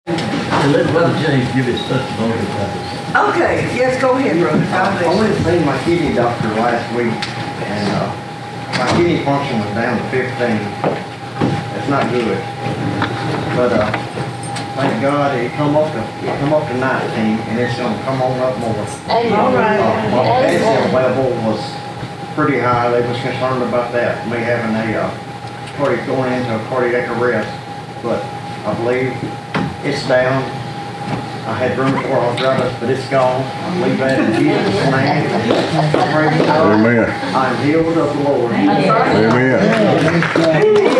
Let Brother James give his testimony about this. Okay, yes, go ahead, brother. God I bless went you. to see my kidney doctor last week, and my kidney function was down to 15. That's not good. But thank God it come up to 19, and it's gonna come on up more. All right. My potassium level was pretty high. They was concerned about that, me having going into a cardiac arrest. But I believe it's down. I had rheumatoid arthritis, but it's gone. I believe that in Jesus' name. Praise God. Amen. I'm healed of the Lord. Amen.